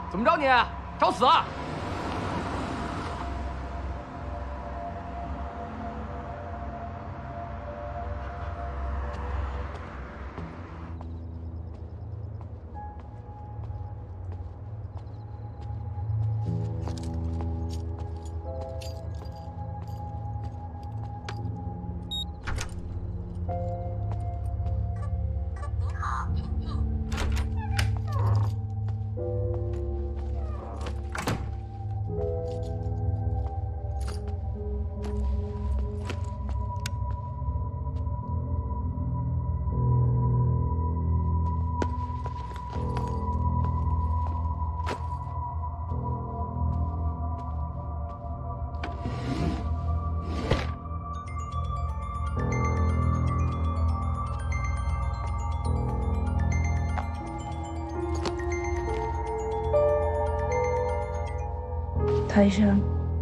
怎么着你？找死啊？ 抬身。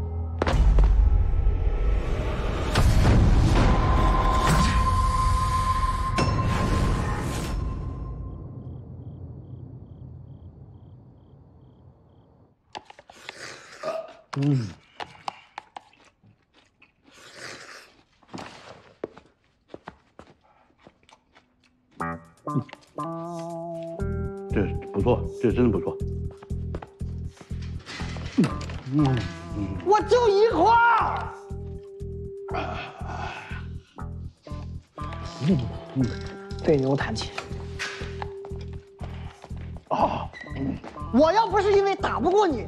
这不错，这真的不错。 我就一块儿。对牛弹琴。 啊！ 我要不是因为打不过你，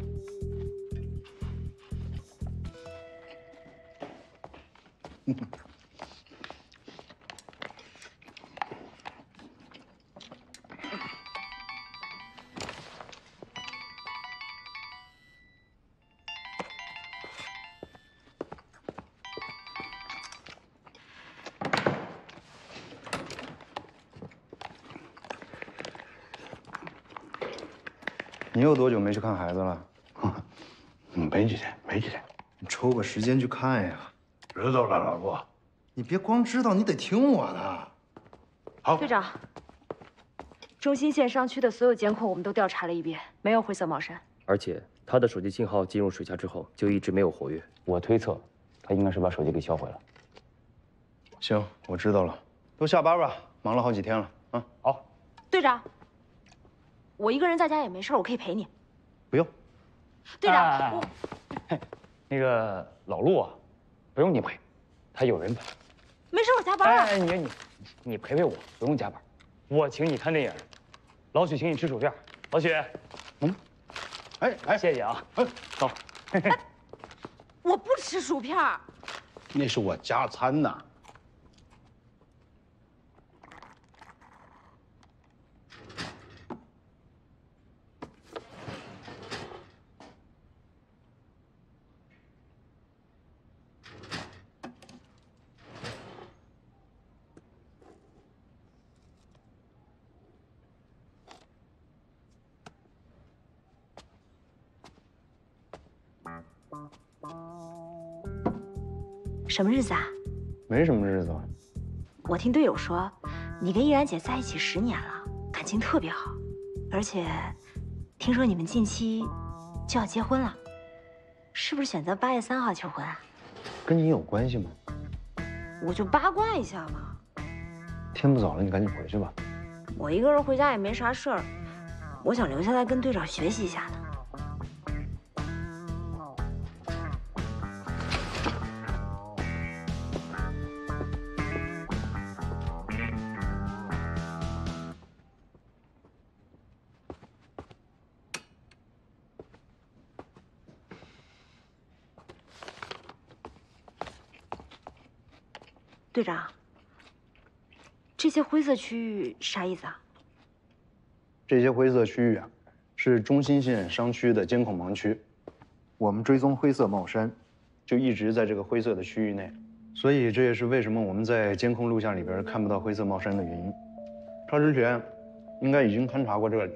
你有多久没去看孩子了？ 没几天，没几天。 你抽个时间去看呀。 知道了，老陆。 你别光知道，你得听我的。 好， 队长，中心县商区的所有监控我们都调查了一遍，没有灰色帽衫。 而且他的手机信号进入水下之后就一直没有活跃，我推测他应该是把手机给销毁了。 行，我知道了。都下班吧，忙了好几天了啊。 好， 队长，我一个人在家也没事，我可以陪你。 不用。 队长， 那个老陆啊，不用你陪，他有人陪。 没事，我加班了。 哎，你陪陪我，不用加班，我请你看电影，老许请你吃薯片。老许，谢谢啊，走。 我不吃薯片。 那是我加餐呐。 什么日子啊？ 没什么日子。 我听队友说，你跟依然姐在一起10年了，感情特别好，而且听说你们近期就要结婚了，是不是选择8月3号求婚啊？ 跟你有关系吗？ 我就八卦一下嘛。 天不早了，你赶紧回去吧。 我一个人回家也没啥事儿，我想留下来跟队长学习一下呢。队长，这些灰色区域啥意思啊？ 这些灰色区域啊，是中心县商区的监控盲区。我们追踪灰色帽衫，就一直在这个灰色的区域内，所以这也是为什么我们在监控录像里边看不到灰色帽衫的原因。他之前应该已经勘察过这里，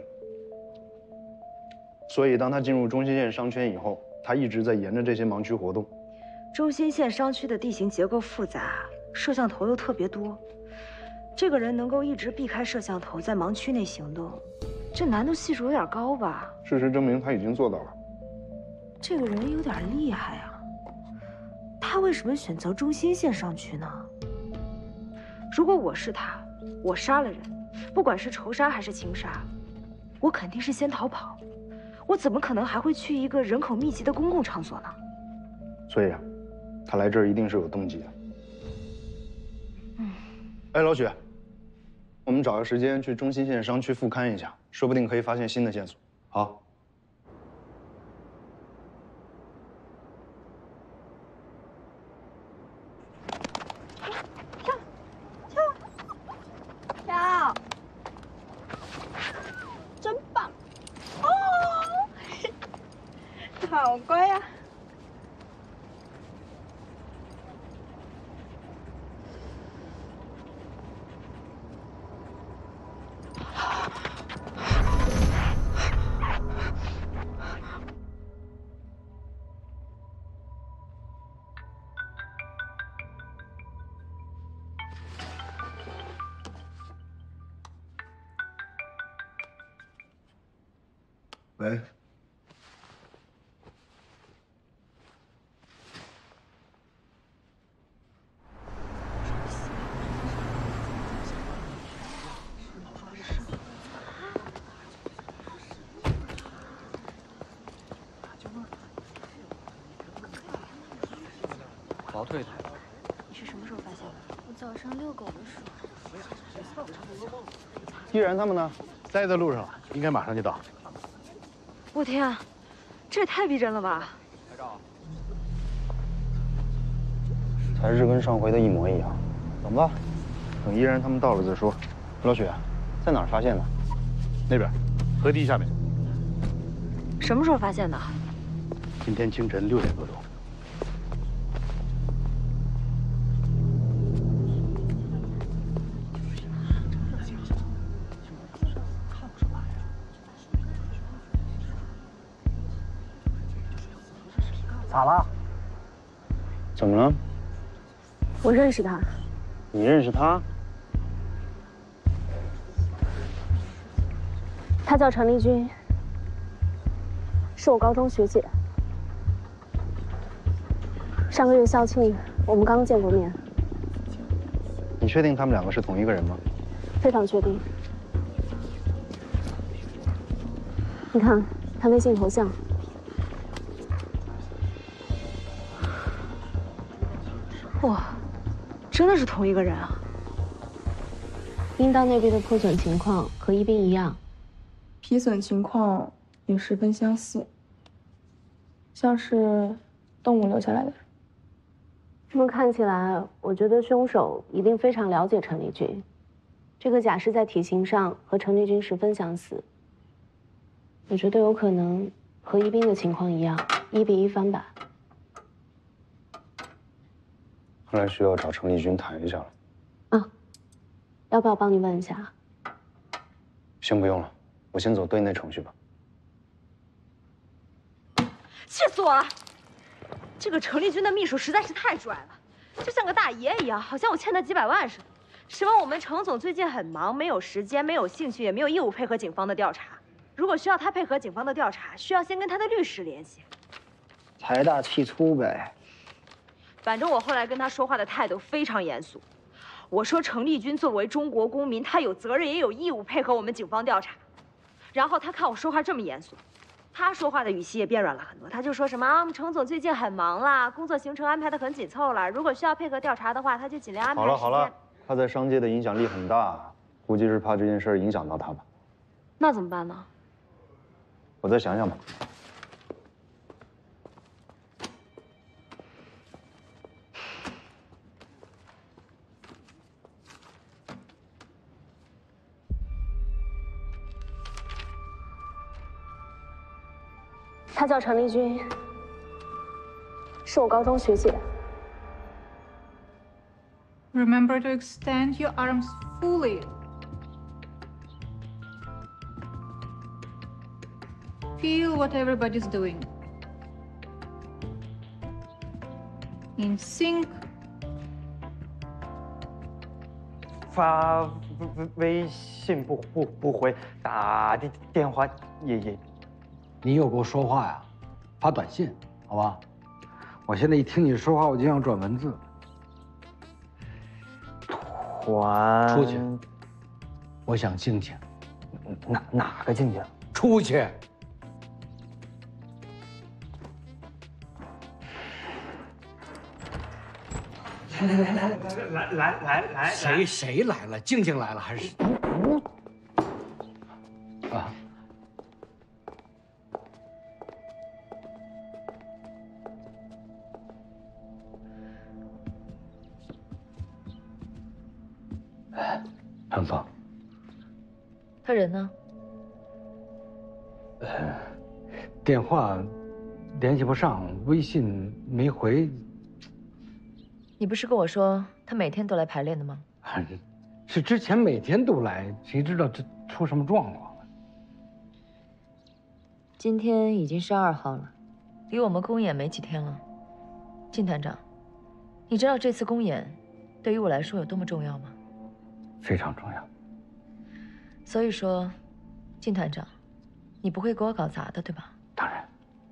所以当他进入中心县商圈以后，他一直在沿着这些盲区活动。 中心县商区的地形结构复杂，摄像头又特别多，这个人能够一直避开摄像头，在盲区内行动， 这难度系数有点高吧？ 事实证明他已经做到了。 这个人有点厉害啊！他为什么选择中心线上区呢？如果我是他，我杀了人，不管是仇杀还是情杀，我肯定是先逃跑。我怎么可能还会去一个人口密集的公共场所呢？ 所以啊，他来这儿一定是有动机的。哎，老许，我们找个时间去中心线商区复勘一下，说不定可以发现新的线索。 好。 跳，真棒！哦，好乖呀！ 喂， 劳退台。 你是什么时候发现的？ 我早上遛狗的时候。 依然他们呢？ 在路上了，应该马上就到。 我天，这也太逼真了吧！ 拍照。 材质跟上回的一模一样。等吧，等依然他们到了再说。老许，在哪儿发现的？ 那边，河堤下面。 什么时候发现的？ 今天清晨6点多钟。 咋了？ 怎么了？ 我认识他， 你认识他？ 他叫陈丽君，是我高中学姐。上个月校庆，我们刚见过面。 你确定他们两个是同一个人吗？ 非常确定。你看他微信头像。 哇，真的是同一个人啊！ 阴道内壁的破损情况和一冰一样， 皮损情况也十分相似，像是动物留下来的。 这么看起来，我觉得凶手一定非常了解陈丽君。这个假尸在体型上和陈丽君十分相似，我觉得有可能和一冰的情况一样，1:1翻版。 看来需要找陈丽君谈一下了。 啊，要不要帮你问一下？ 先不用了，我先走对内程序吧。 气死我了！这个陈丽君的秘书实在是太拽了，就像个大爷一样，好像我欠他几百万似的。什么我们程总最近很忙，没有时间，没有兴趣，也没有义务配合警方的调查。如果需要他配合警方的调查，需要先跟他的律师联系。 财大气粗呗。 反正我后来跟他说话的态度非常严肃。我说陈丽君作为中国公民，她有责任也有义务配合我们警方调查。然后他看我说话这么严肃，他说话的语气也变软了很多。他就说什么啊，我们程总最近很忙啦，工作行程安排得很紧凑了。如果需要配合调查的话，他就尽量安排时间。 好了，他在商界的影响力很大，估计是怕这件事影响到他吧。 那怎么办呢？ 我再想想吧。 她叫陈丽君，是我高中学姐。 Remember to extend your arms fully. Feel what everybody's doing. In sync. 微信不回，打电话也。 你有给我说话呀？发短信，好吧？我现在一听你说话，我就想转文字。 团出去，我想静静。 哪个静静？ 出去。 来， 谁来了？静静来了还是？啊。春风， 他人呢？ 电话联系不上，微信没回。 你不是跟我说他每天都来排练的吗？ 是之前每天都来，谁知道这出什么状况了？ 今天已经是2号了，离我们公演没几天了。靳团长，你知道这次公演对于我来说有多么重要吗？ 非常重要。 所以说，靳团长，你不会给我搞砸的，对吧？ 当然。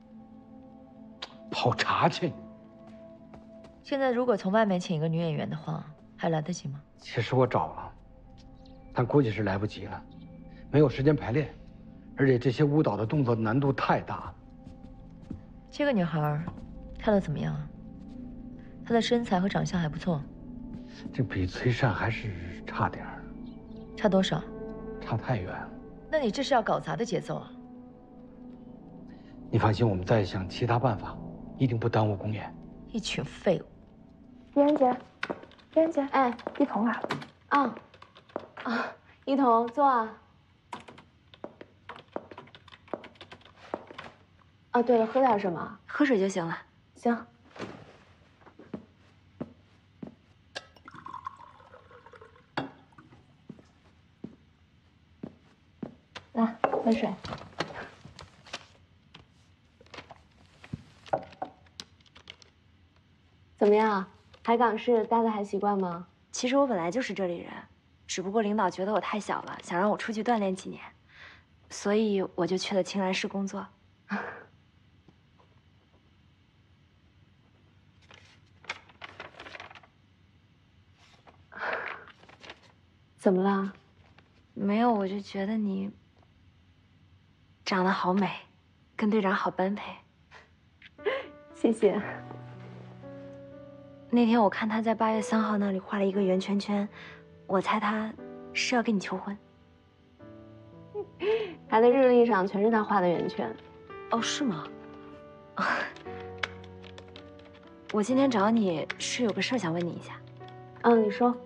泡茶去。 现在如果从外面请一个女演员的话，还来得及吗？ 其实我找了，但估计是来不及了，没有时间排练，而且这些舞蹈的动作难度太大。 这个女孩跳得怎么样啊？她的身材和长相还不错。 这比崔善还是差点儿。 差多少？ 差太远了。 那你这是要搞砸的节奏啊！ 你放心，我们再想其他办法，一定不耽误公演。 一群废物。 依然姐，依然姐，哎，一彤来了。 一彤坐啊。对了，喝点什么？ 喝水就行了。 行。来，喝水。怎么样？海港市待的还习惯吗？ 其实我本来就是这里人，只不过领导觉得我太小了，想让我出去锻炼几年，所以我就去了青兰市工作。 怎么了？ 没有，我就觉得你长得好美，跟队长好般配。 谢谢。 那天我看他在8月3号那里画了一个圆圈圈，我猜他是要跟你求婚。 他的日历上全是他画的圆圈。 哦，是吗？我今天找你是有个事儿想问你一下。 你说。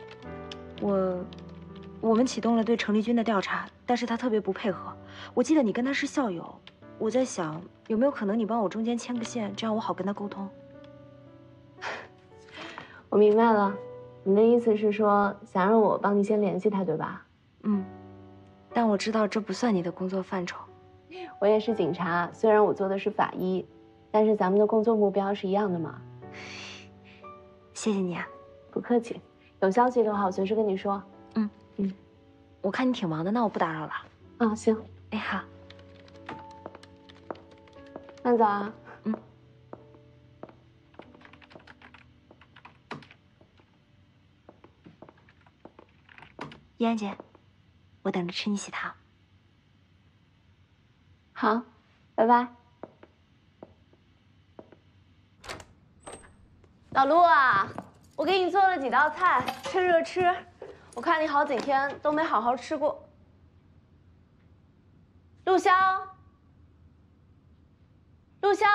我们启动了对程丽君的调查，但是他特别不配合。我记得你跟他是校友，我在想有没有可能你帮我中间牵个线，这样我好跟他沟通。 我明白了，你的意思是说想让我帮你先联系他，对吧？ 但我知道这不算你的工作范畴。 我也是警察，虽然我做的是法医，但是咱们的工作目标是一样的嘛。 谢谢你啊。 不客气，有消息的话我随时跟你说。 我看你挺忙的，那我不打扰了。 行。 哎，好。 慢走啊。 依然姐，我等着吃你喜糖。 好，拜拜。老陆啊，我给你做了几道菜，趁热吃。我看你好几天都没好好吃过。陆潇，陆潇。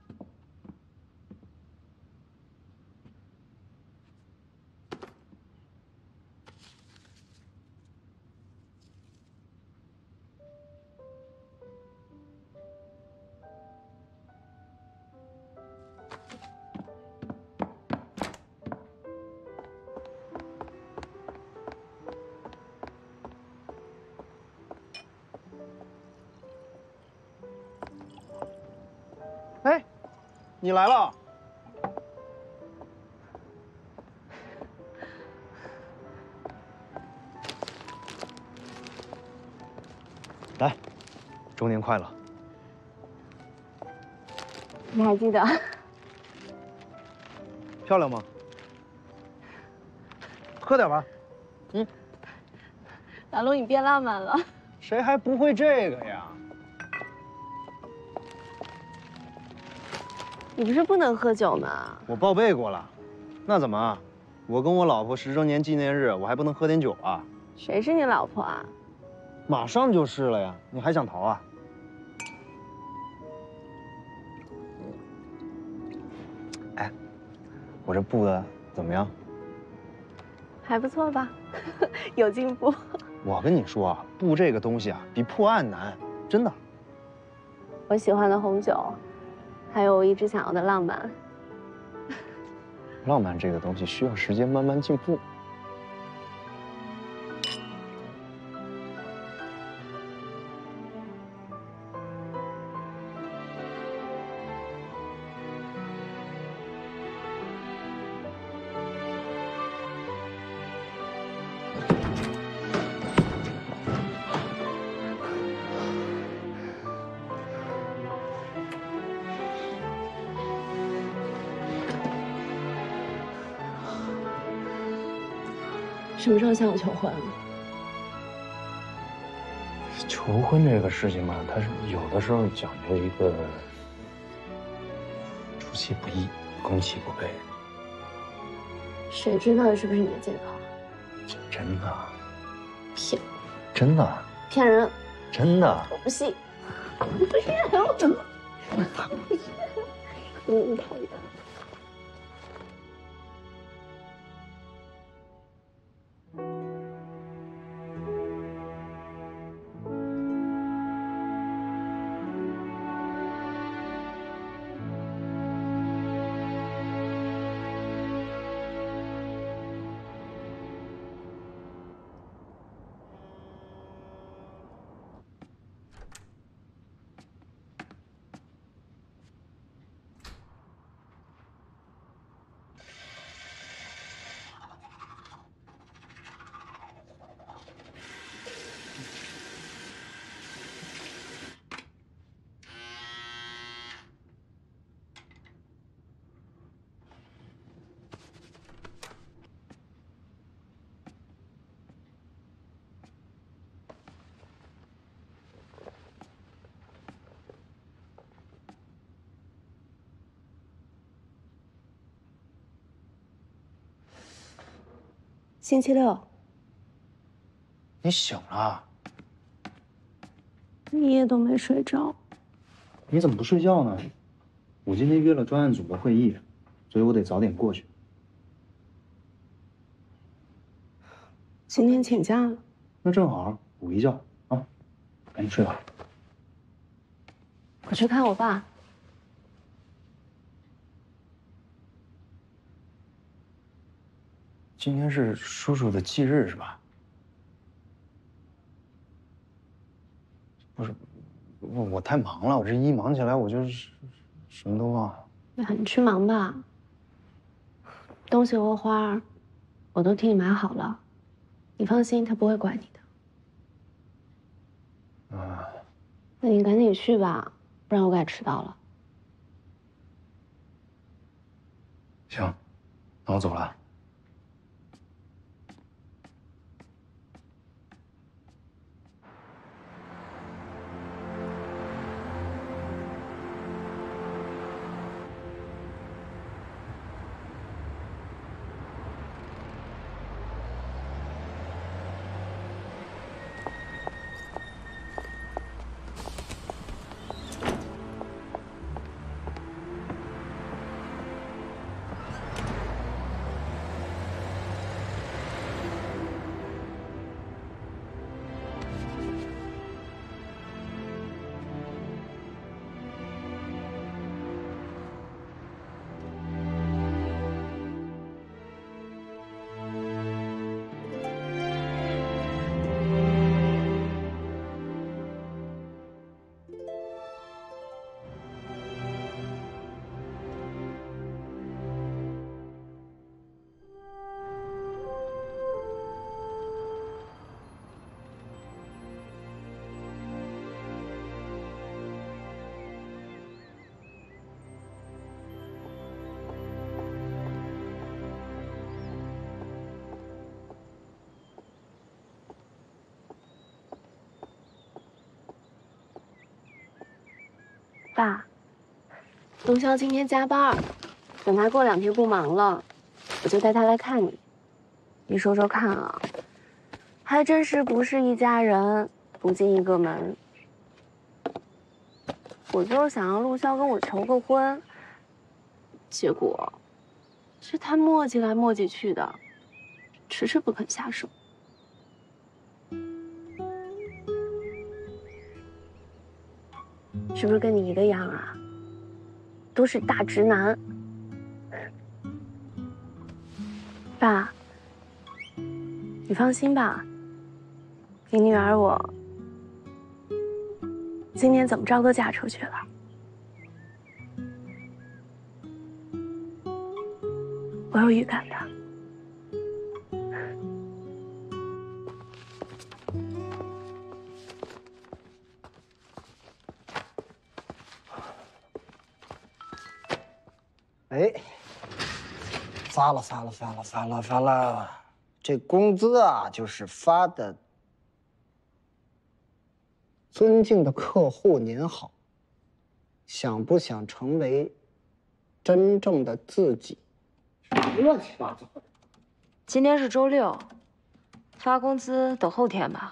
哎，你来了。 年快乐！ 你还记得？ 漂亮吗？喝点吧。 老陆，你变浪漫了。 谁还不会这个呀？ 你不是不能喝酒吗？ 我报备过了。那怎么？我跟我老婆10周年纪念日，我还不能喝点酒啊？ 谁是你老婆啊？ 马上就是了呀！你还想逃啊？哎，我这布的怎么样？ 还不错吧，有进步。 我跟你说啊，布这个东西啊，比破案难，真的。 我喜欢的红酒，还有我一直想要的浪漫。 浪漫这个东西需要时间慢慢进步。 什么时候向我求婚？ 求婚这个事情嘛，它是有的时候讲究一个出其不意，攻其不备。 谁知道是不是你的借口？ 真的？ 骗！ 真的？ 骗人！ 真的？ 我不信！我不信！我怎么？我不信！你讨厌。星期六， 你醒了？ 一夜都没睡着。 你怎么不睡觉呢？我今天约了专案组的会议，所以我得早点过去。 今天请假了。 那正好补一觉啊，赶紧睡吧。 我去看我爸。 今天是叔叔的忌日是吧？不是，我太忙了，我这一忙起来我就是什么都忘了。 那你去忙吧。东西和花我都替你买好了，你放心，他不会怪你的。 啊， 那你赶紧去吧，不然我该迟到了。 行，那我走了。 爸，陆潇今天加班，等他过2天不忙了，我就带他来看你。你说说看啊，还真是不是一家人不进一个门。我就是想让陆潇跟我求个婚，结果是他磨叽来磨叽去的，迟迟不肯下手。是不是跟你一个样啊？都是大直男。爸，你放心吧，你女儿我今年怎么着都嫁出去了。我有预感的。 哎，发了！这工资啊，就是发的。尊敬的客户您好，想不想成为真正的自己？乱七八糟的。 今天是周6，发工资等后天吧。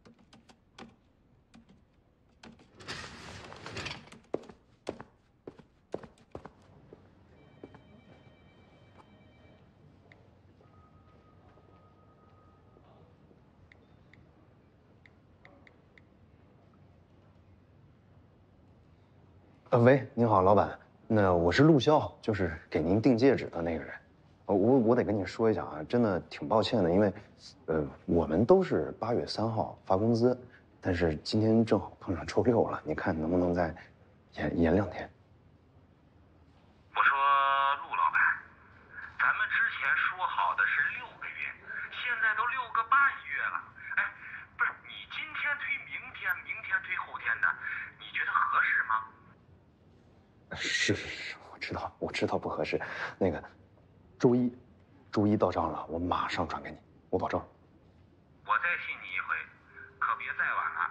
喂，您好，老板，那我是陆潇，就是给您订戒指的那个人。我得跟你说一下啊，真的挺抱歉的，因为，我们都是8月3号发工资，但是今天正好碰上周6了，你看能不能再延2天？ 我说陆老板，咱们之前说好的是6个月，现在都6个半月了。哎，不是你今天推明天，明天推后天的，你觉得合适吗？ 是，我知道不合适。那个，周一到账了，我马上转给你，我保证。 我再信你一回，可别再晚了。